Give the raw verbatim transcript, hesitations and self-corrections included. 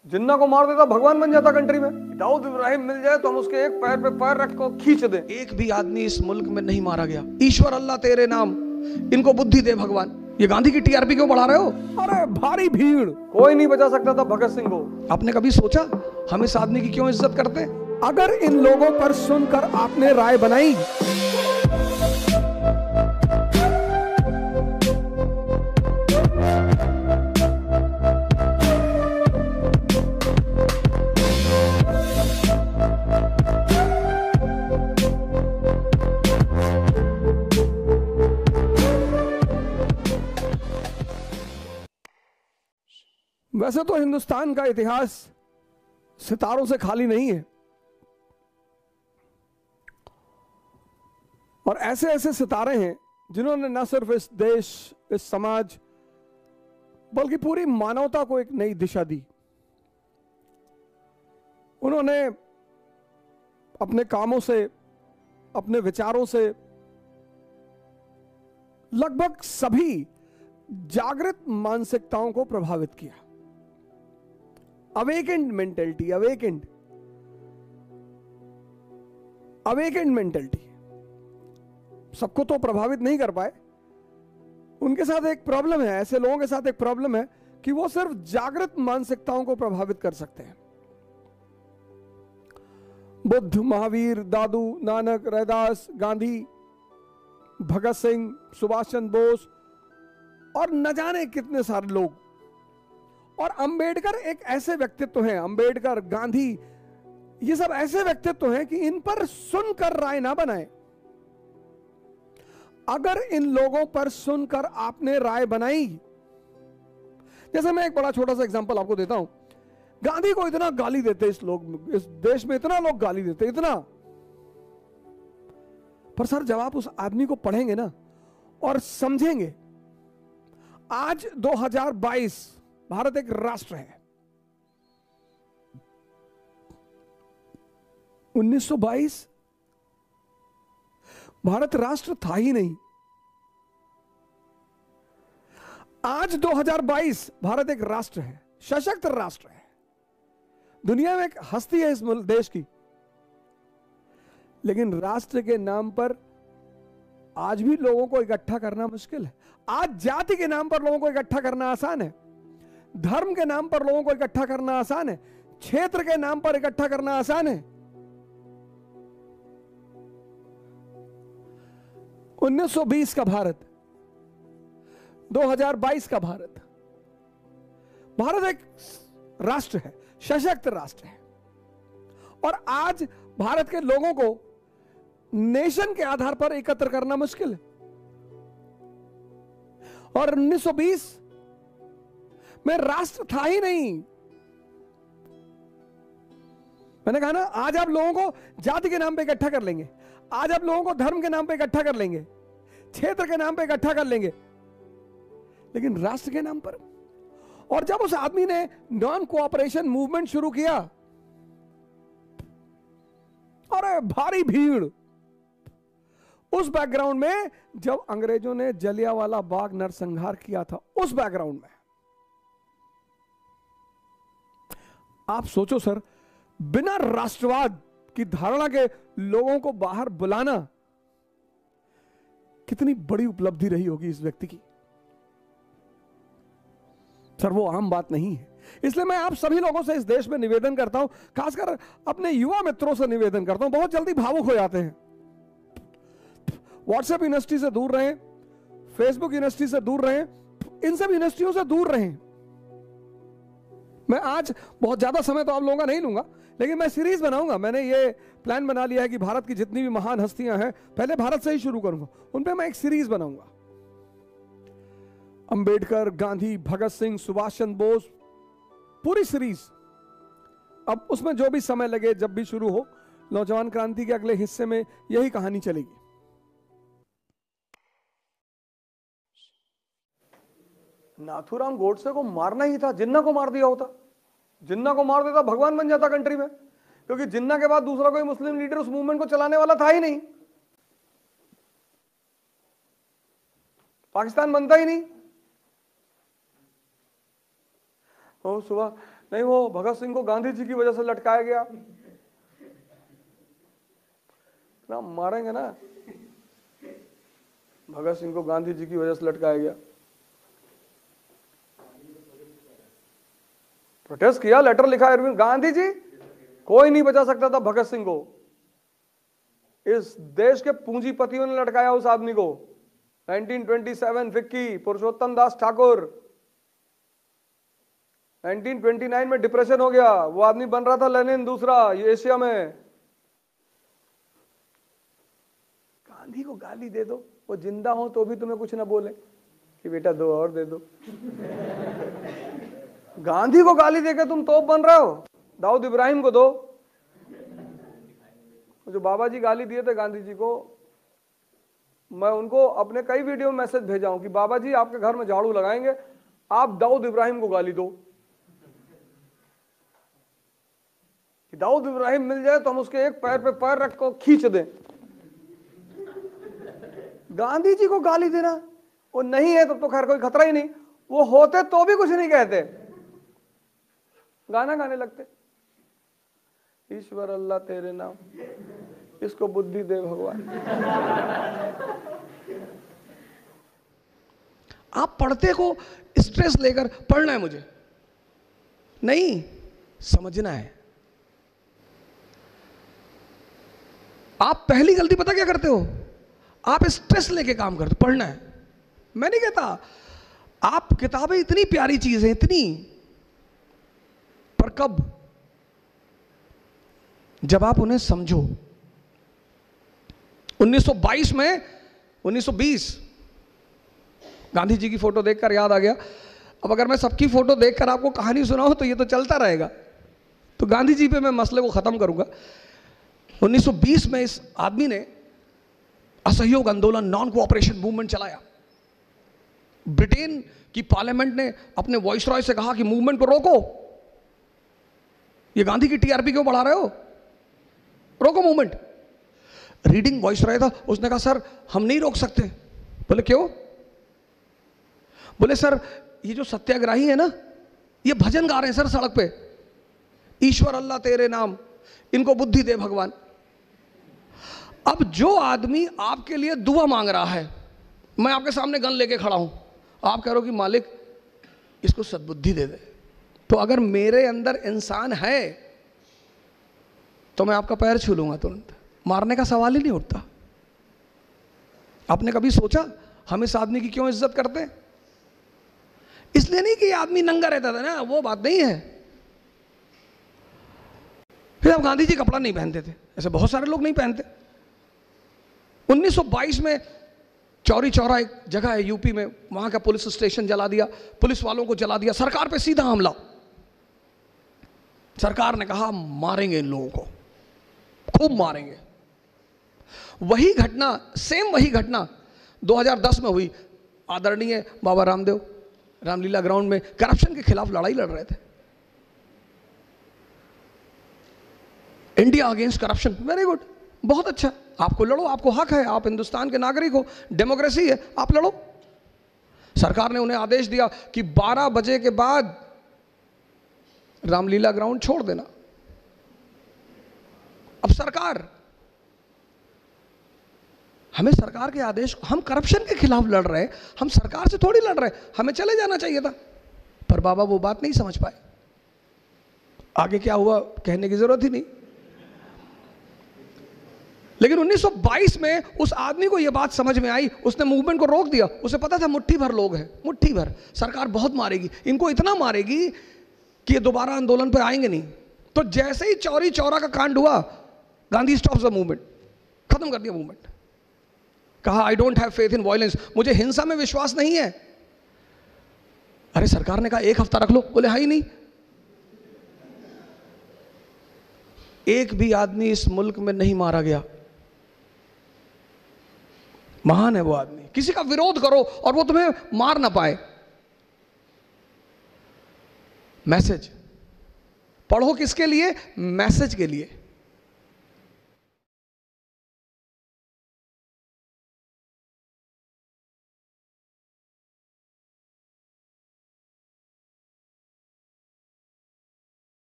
जिन्ना को मार देता भगवान बन जाता कंट्री में। दाऊद इब्राहिम मिल जाए तो हम उसके एक पैर पे पैर रख को खींच दे। एक भी आदमी इस मुल्क में नहीं मारा गया। ईश्वर अल्लाह तेरे नाम, इनको बुद्धि दे भगवान। ये गांधी की टीआरपी क्यों बढ़ा रहे हो? अरे भारी भीड़, कोई नहीं बचा सकता था भगत सिंह को। आपने कभी सोचा हम इस आदमी की क्यों इज्जत करते हैं? अगर इन लोगों पर सुनकर आपने राय बनाई, वैसे तो हिंदुस्तान का इतिहास सितारों से खाली नहीं है, और ऐसे ऐसे सितारे हैं जिन्होंने न सिर्फ इस देश, इस समाज, बल्कि पूरी मानवता को एक नई दिशा दी। उन्होंने अपने कामों से, अपने विचारों से लगभग सभी जागृत मानसिकताओं को प्रभावित किया। Awakened mentality, awakened awakened mentality सबको तो प्रभावित नहीं कर पाए। उनके साथ एक प्रॉब्लम है, ऐसे लोगों के साथ एक प्रॉब्लम है कि वो सिर्फ जागृत मानसिकताओं को प्रभावित कर सकते हैं। बुद्ध, महावीर, दादू, नानक, रैदास, गांधी, भगत सिंह, सुभाष चंद्र बोस और न जाने कितने सारे लोग, और अंबेडकर एक ऐसे व्यक्तित्व हैं, अंबेडकर, गांधी, ये सब ऐसे व्यक्तित्व हैं कि इन पर सुनकर राय ना बनाएं। अगर इन लोगों पर सुनकर आपने राय बनाई, जैसे मैं एक बड़ा छोटा सा एग्जांपल आपको देता हूं। गांधी को इतना गाली देते इस लोग, इस देश में इतना लोग गाली देते, इतना, पर सर जब आप उस आदमी को पढ़ेंगे ना और समझेंगे, आज दो हज़ार बाईस भारत एक राष्ट्र है। उन्नीस सौ बाईस भारत राष्ट्र था ही नहीं। आज दो हज़ार बाईस भारत एक राष्ट्र है, सशक्त राष्ट्र है, दुनिया में एक हस्ती है इस देश की। लेकिन राष्ट्र के नाम पर आज भी लोगों को इकट्ठा करना मुश्किल है। आज जाति के नाम पर लोगों को इकट्ठा करना आसान है, धर्म के नाम पर लोगों को इकट्ठा करना आसान है, क्षेत्र के नाम पर इकट्ठा करना आसान है। उन्नीस सौ बीस का भारत, दो हज़ार बाईस का भारत, भारत एक राष्ट्र है, सशक्त राष्ट्र है, और आज भारत के लोगों को नेशन के आधार पर एकत्र करना मुश्किल है। और उन्नीस सौ बीस में राष्ट्र था ही नहीं। मैंने कहा ना, आज आप लोगों को जाति के नाम पे इकट्ठा कर लेंगे, आज आप लोगों को धर्म के नाम पे इकट्ठा कर लेंगे, क्षेत्र के नाम पे इकट्ठा कर लेंगे, लेकिन राष्ट्र के नाम पर। और जब उस आदमी ने नॉन कोऑपरेशन मूवमेंट शुरू किया, अरे भारी भीड़। उस बैकग्राउंड में जब अंग्रेजों ने जलियांवाला बाग नरसंहार किया था, उस बैकग्राउंड में आप सोचो सर, बिना राष्ट्रवाद की धारणा के लोगों को बाहर बुलाना कितनी बड़ी उपलब्धि रही होगी इस व्यक्ति की। सर वो आम बात नहीं है। इसलिए मैं आप सभी लोगों से इस देश में निवेदन करता हूं, खासकर अपने युवा मित्रों से निवेदन करता हूं, बहुत जल्दी भावुक हो जाते हैं। व्हाट्सएप यूनिवर्सिटी से दूर रहें, फेसबुक यूनिवर्सिटी से दूर रहें, इन सब यूनिवर्सिटियों से दूर रहें। मैं आज बहुत ज्यादा समय तो आप लोगों का नहीं लूंगा, लेकिन मैं सीरीज बनाऊंगा। मैंने ये प्लान बना लिया है कि भारत की जितनी भी महान हस्तियां हैं, पहले भारत से ही शुरू करूंगा, उन पे मैं एक सीरीज बनाऊंगा। अंबेडकर, गांधी, भगत सिंह, सुभाष चंद्र बोस, पूरी सीरीज। अब उसमें जो भी समय लगे, जब भी शुरू हो, नौजवान क्रांति के अगले हिस्से में यही कहानी चलेगी। नाथूराम गोडसे को मारना ही था, जिन्ना को मार दिया होता, जिन्ना को मार देता भगवान बन जाता कंट्री में, क्योंकि जिन्ना के बाद दूसरा कोई मुस्लिम लीडर उस मूवमेंट को चलाने वाला था ही नहीं। पाकिस्तान बनता ही नहीं। ओ सुबह नहीं, वो भगत सिंह को गांधी जी की वजह से लटकाया गया ना, मारेंगे ना। भगत सिंह को गांधी जी की वजह से लटकाया गया, प्रोटेस्ट किया, लेटर लिखा अरविंद गांधी जी, कोई नहीं बचा सकता था भगत सिंह को। इस देश के पूंजीपतियों ने लटकाया उस आदमी को। Nineteen twenty seven FICCI, Purushottam Das Thakur. Nineteen twenty nine में डिप्रेशन हो गया, वो आदमी बन रहा था लेनिन दूसरा ये एशिया में। गांधी को गाली दे दो, वो जिंदा हो तो भी तुम्हें कुछ ना बोले कि बेटा दो और दे दो। गांधी को गाली देके तुम तोप बन रहे हो, दाऊद इब्राहिम को दो। जो बाबा जी गाली दिए थे गांधी जी को, मैं उनको अपने कई वीडियो में मैसेज भेजा हूं कि बाबा जी आपके घर में झाड़ू लगाएंगे, आप दाऊद इब्राहिम को गाली दो, कि दाऊद इब्राहिम मिल जाए तो हम उसके एक पैर पे पैर रख को खींच दें। गांधी जी को गाली देना, वो नहीं है तब तो खैर कोई खतरा ही नहीं, वो होते तो भी कुछ नहीं कहते, गाना गाने लगते, ईश्वर अल्लाह तेरे नाम, इसको बुद्धि दे भगवान। आप पढ़ते को स्ट्रेस लेकर पढ़ना है मुझे नहीं, समझना है। आप पहली गलती पता क्या करते हो, आप स्ट्रेस लेके काम करते, पढ़ना है। मैं नहीं कहता, आप किताबें इतनी प्यारी चीज है, इतनी, पर कब, जब आप उन्हें समझो। उन्नीस सौ बाईस में, उन्नीस सौ बीस, गांधी जी की फोटो देखकर याद आ गया। अब अगर मैं सबकी फोटो देखकर आपको कहानी सुनाऊं तो ये तो चलता रहेगा, तो गांधी जी पे मैं मसले को खत्म करूंगा। उन्नीस सौ बीस में इस आदमी ने असहयोग आंदोलन, नॉन कोऑपरेशन मूवमेंट चलाया। ब्रिटेन की पार्लियामेंट ने अपने वॉइस रॉय से कहा कि मूवमेंट को रोको, ये गांधी की टीआरपी क्यों बढ़ा रहे हो, रोको मूवमेंट। रीडिंग वॉइस रॉय था, उसने कहा सर हम नहीं रोक सकते। बोले क्यों? बोले सर ये जो सत्याग्रही है ना, ये भजन गा रहे हैं सर सड़क पे, ईश्वर अल्लाह तेरे नाम, इनको बुद्धि दे भगवान। अब जो आदमी आपके लिए दुआ मांग रहा है, मैं आपके सामने गन लेके खड़ा हूं, आप कह रहे हो कि मालिक इसको सद्बुद्धि दे दे, तो अगर मेरे अंदर इंसान है तो मैं आपका पैर छू लूंगा तुरंत, मारने का सवाल ही नहीं उठता। आपने कभी सोचा हम इस आदमी की क्यों इज्जत करते हैं? इसलिए नहीं कि ये आदमी नंगा रहता था ना, वो बात नहीं है। फिर अब गांधी जी कपड़ा नहीं पहनते थे, ऐसे बहुत सारे लोग नहीं पहनते। उन्नीस सौ बाईस में चौरी चौरा एक जगह है यूपी में, वहां का पुलिस स्टेशन जला दिया, पुलिस वालों को जला दिया, सरकार पे सीधा हमला। सरकार ने कहा मारेंगे इन लोगों को, खूब मारेंगे। वही घटना, सेम वही घटना दो हज़ार दस में हुई। आदरणीय बाबा रामदेव रामलीला ग्राउंड में करप्शन के खिलाफ लड़ाई लड़ रहे थे। India against corruption, very good, बहुत अच्छा, आपको लड़ो, आपको हक है, आप हिंदुस्तान के नागरिक हो, डेमोक्रेसी है, आप लड़ो। सरकार ने उन्हें आदेश दिया कि बारह बजे के बाद रामलीला ग्राउंड छोड़ देना। अब सरकार, हमें सरकार के आदेश, हम करप्शन के खिलाफ लड़ रहे हैं, हम सरकार से थोड़ी लड़ रहे हैं, हमें चले जाना चाहिए था, पर बाबा वो बात नहीं समझ पाए। आगे क्या हुआ कहने की जरूरत ही नहीं। लेकिन उन्नीस सौ बाईस में उस आदमी को यह बात समझ में आई, उसने मूवमेंट को रोक दिया। उसे पता था मुट्ठी भर लोग हैं, मुट्ठी भर, सरकार बहुत मारेगी, इनको इतना मारेगी कि ये दोबारा आंदोलन पर आएंगे नहीं। तो जैसे ही चौरी चौरा का कांड हुआ, गांधी स्टॉप्स द मूवमेंट, खत्म कर दिया मूवमेंट। कहा I don't have faith in violence, मुझे हिंसा में विश्वास नहीं है। अरे सरकार ने कहा एक हफ्ता रख लो, बोले हाँ ही नहीं। एक भी आदमी इस मुल्क में नहीं मारा गया, महान है वो आदमी। किसी का विरोध करो और वो तुम्हें मार ना पाए। मैसेज पढ़ो किसके लिए? मैसेज के लिए।